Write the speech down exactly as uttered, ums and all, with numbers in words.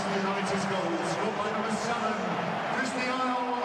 Manchester United's goal, scored by number seven, Cristiano